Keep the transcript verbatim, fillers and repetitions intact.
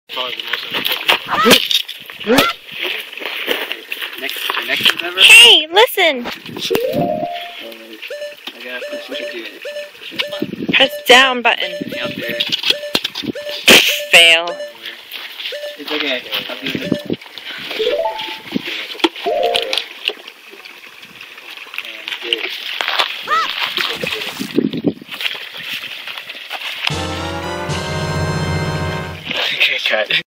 Next, next ever? Hey, listen! I gotta push what you do. Press down button. Out there. Fail. It's okay. I'll do it. Okay, cut.